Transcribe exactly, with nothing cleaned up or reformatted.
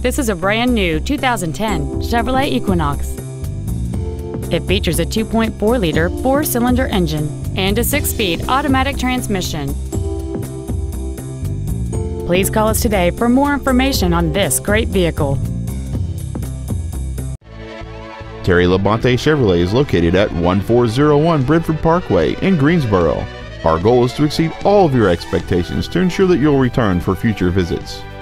This is a brand new two thousand ten Chevrolet Equinox. It features a two point four liter four-cylinder engine and a six-speed automatic transmission. Please call us today for more information on this great vehicle. Terry Labonte Chevrolet is located at one four zero one Bridford Parkway in Greensboro. Our goal is to exceed all of your expectations to ensure that you'll return for future visits.